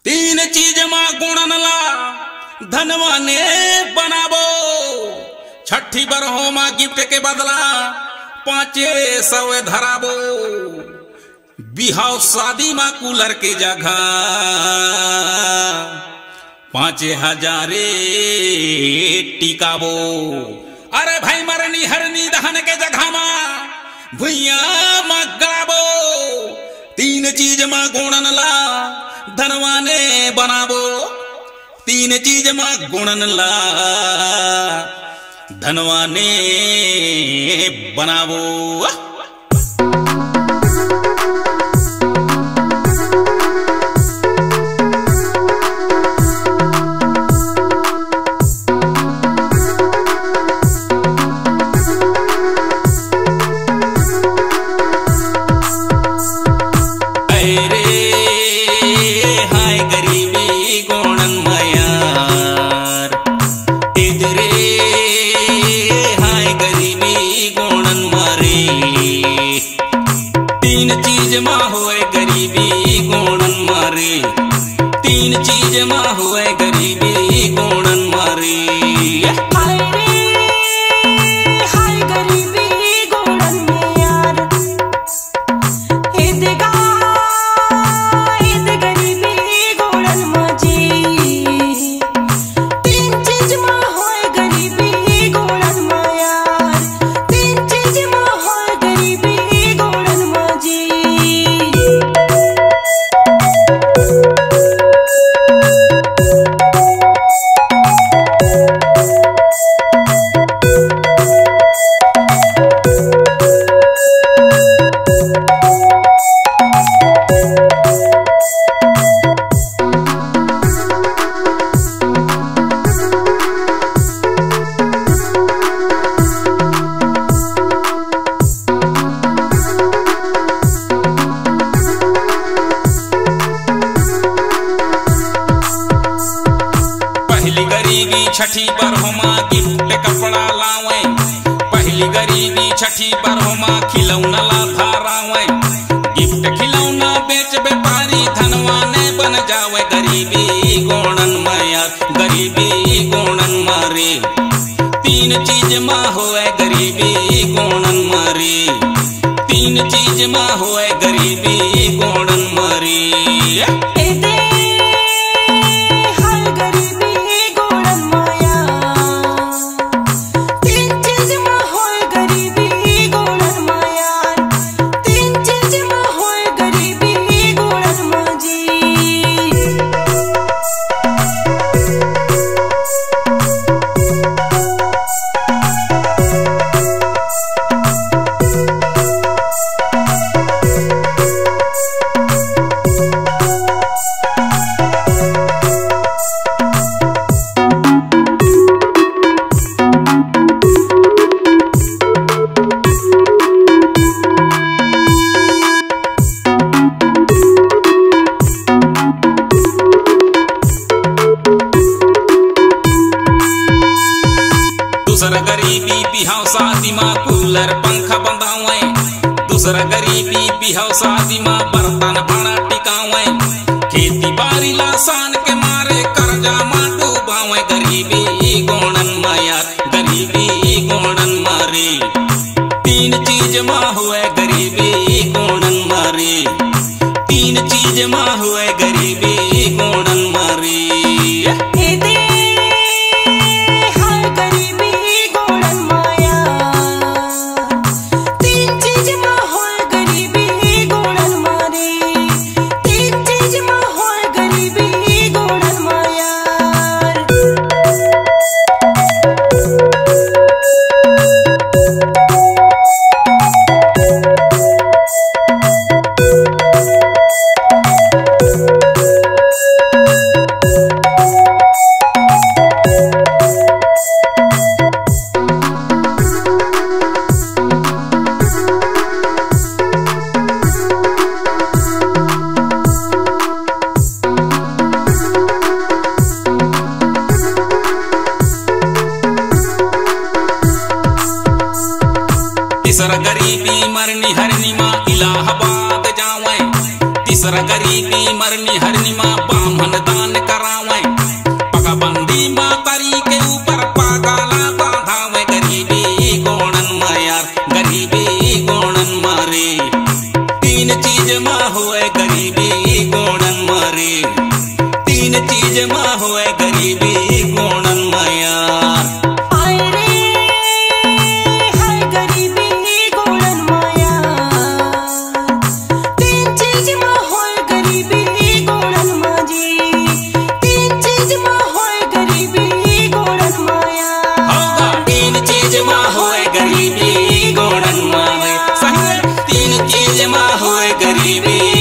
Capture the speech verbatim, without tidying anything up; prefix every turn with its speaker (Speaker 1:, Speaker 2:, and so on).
Speaker 1: तीन चीज मां गुणन ला धनवाने बनाबो। छठी बरहो मां गिफ्ट के बदला पांचे सौ धराबो। बिहाव शादी मां कूलर के जगह पांचे हजारे टिकाबो। अरे भाई मरनी हरनी दहन के जगह मां भुइया मां गड़ाबो। तीन चीज मां गुणन ला धनवाने बनाबो। तीन चीज मां गुणन ला धनवाने बनाबो। तीन चीज मां होए गरीबी गोणन मारे। तीन चीज मां होए गरीबी गोणन मारे।
Speaker 2: हाय रे हाय गरीबी गोणन में यार इदगा इद गरीबी गोणन मजी। तीन चीज मां होए गरीबी गोणन में यार। तीन चीज मां होए गरीबी गोणन मजी।
Speaker 1: छठी बरहो मां गिफ्ट कपड़ा लावे। पहली गरीबी छठी बरहो मां खिलौना ला धारावे। गिफ्ट खिलौना बेच व्यापारी धनवाने बन जावे। गरीबी गोणन माया गरीबी गोणन मारे। तीन चीज मां होए गरीबी गोणन मारे। तीन चीज मां होए गरीबी गोणन मारे। दूसरा गरीबी बिहाव शादी मां कूलर पंखा बंधावे। दूसरा गरीबी बिहाव शादी मां बर्तन भाड़ा टिकावे। खेती बाड़ी लासान के मारे कर्जा मां डूबावे। गरीबी गोणन माया गरीबी गोणन मारे। तीन चीज मां हुए गरीबी गोणन मारे। तीन चीज मां हुए गरीबी गोणन मारे।
Speaker 2: गरीबी
Speaker 1: दूसरा गरीबी मरनी हरनी माँ बामन दान करावे पगबंदी माँ तरी के ऊपर पागला बांधावे गरीबी गोणन मायार गरीबी गोणन मारे तीन चीज माँ होए गरीबी गोणन मारे तीन चीज माँ होए गरीबी गोणन मायार
Speaker 2: हाय रे हाय गरीबी गोणन मायार तीन चीज माँ होए गरीबी गोणन माजी तीन चीज माँ होए गरीबी गोणन मायार
Speaker 1: होगा तीन चीज माँ होए गरीबी गोणन मारे सही तीन चीज माँ होए गरीबी